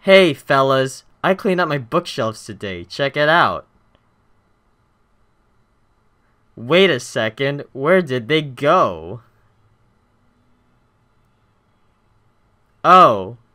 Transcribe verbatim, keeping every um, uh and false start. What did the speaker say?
Hey, fellas, I cleaned up my bookshelves today. Check it out. Wait a second, where did they go? Oh,